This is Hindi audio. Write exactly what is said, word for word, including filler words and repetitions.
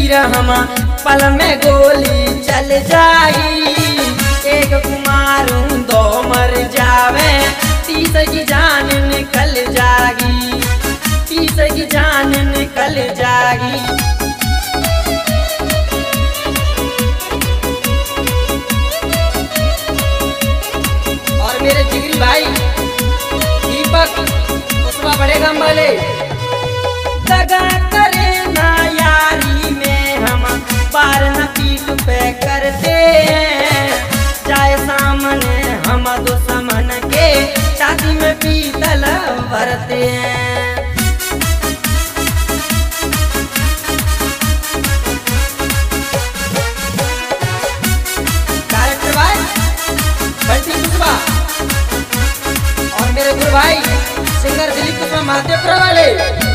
तीर हम पल में गोली चल जाई। एक कुमार दो मर जावे, तीस की जान निकल जागी, तीस की जान निकल जागी। और मेरे जिगरी भाई दीपक उसका बड़े गम वाले दगा करे ना यारी में, हम पार न पीठ पे करते हैं। चाहे सामने हम दुश्मन के छाती में पीतल भरते हैं। डायरेक्टर भाई बंटी कुशवाहा और मेरे गुरु भाई सिंगर दिलीप कुशवाहा महादेवपुरा वाले।